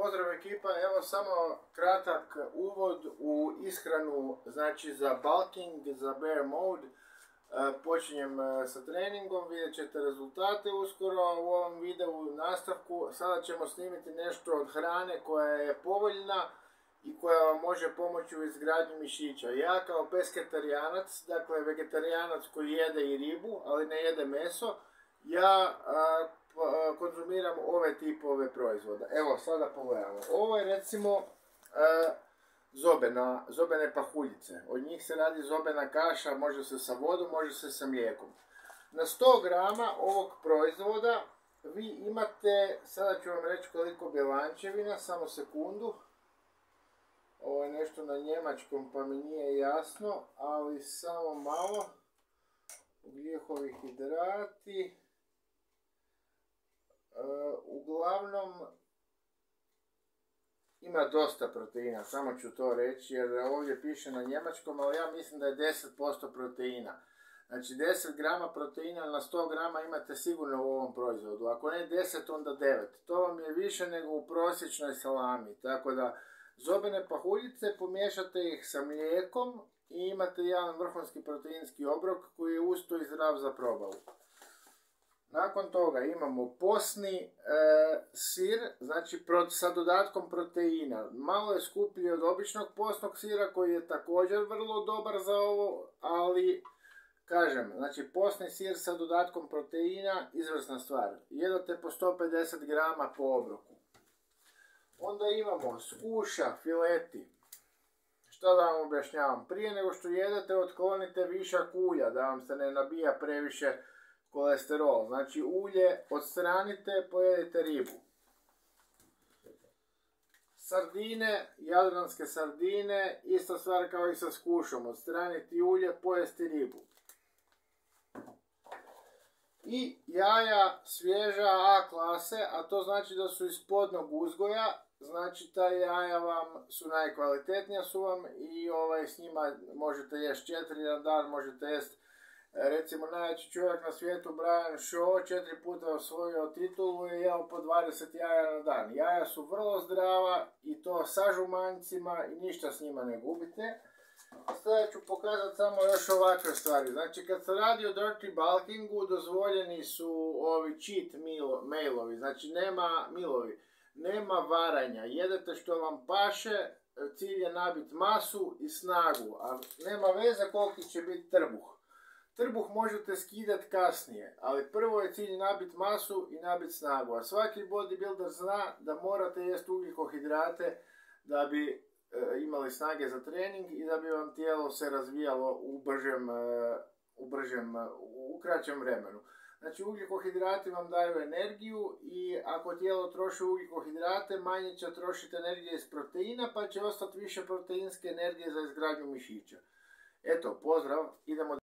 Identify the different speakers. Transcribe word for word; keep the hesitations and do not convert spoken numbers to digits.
Speaker 1: Pozdrav ekipa, evo samo kratak uvod u ishranu, znači za bulking, za bear mode. Počinjem sa treningom, vidjet ćete rezultate uskoro u ovom videu u nastavku. Sada ćemo snimiti nešto od hrane koja je povoljna i koja vam može pomoći u izgradnji mišića. Ja kao pesketarijanac, dakle vegetarijanac koji jede i ribu, ali ne jede meso, ja a, konzumiram ove tipove proizvoda. Evo, sada pogledamo. Ovo je recimo a, zobena, zobene pahuljice. Od njih se radi zobena kaša, može se sa vodom, može se sa mlijekom. Na sto grama ovog proizvoda vi imate, sada ću vam reći koliko bjelančevina, samo sekundu. Ovo je nešto na njemačkom pa mi nije jasno, ali samo malo. Ugljični hidrati. Uh, uglavnom ima dosta proteina, samo ću to reći jer ovdje piše na njemačkom, ali ja mislim da je deset posto proteina. Znači deset grama proteina na sto grama imate sigurno u ovom proizvodu, ako ne deset onda devet. To vam je više nego u prosječnoj salami, tako da zobene pahuljice pomiješate ih sa mlijekom i imate jedan vrhunski proteinski obrok koji je usto i zdrav za probavu. Nakon toga imamo posni e, sir, znači pro, sa dodatkom proteina. Malo je skuplji od običnog posnog sira koji je također vrlo dobar za ovo, ali kažem, znači posni sir sa dodatkom proteina, izvrsna stvar. Jedete po sto pedeset grama po obroku. Onda imamo skuša, fileti. Šta da vam objašnjavam? Prije nego što jedete otklonite višak ulja da vam se ne nabija previše kolesterol. Znači ulje odstranite, pojedite ribu. Sardine, jadranske sardine, ista stvar kao i sa skušom. Odstraniti ulje, pojesti ribu. I jaja svježa A klase, a to znači da su iz podnog uzgoja. Znači ta jaja vam su najkvalitetnija su vam i ovaj, s njima možete jesti četiri na dan, možete jesti. Recimo najveći čovjek na svijetu Brian Shaw četiri puta osvojio titulu i jeo po dvadeset jaja na dan. Jaja su vrlo zdrava i to sa žumanjcima i ništa s njima ne gubite. Sada ću pokazati samo još ovakve stvari. Znači kad se radi o dirty bulkingu dozvoljeni su ovi cheat meal, mailovi, znači nema milovi, nema varanja. Jedete što vam paše, cilj je nabiti masu i snagu, a nema veze koliki će biti trbuh. Trbuh možete skidati kasnije, ali prvo je cilj nabiti masu i nabiti snagu. A svaki bodybuilder zna da morate jesti ugljikohidrate da bi e, imali snage za trening i da bi vam tijelo se razvijalo u bržem, e, u, bržem e, u kraćem vremenu. Znači ugljikohidrati vam daju energiju i ako tijelo troši ugljikohidrate, manje će trošiti energije iz proteina pa će ostati više proteinske energije za izgradnju mišića. Eto, pozdrav, idemo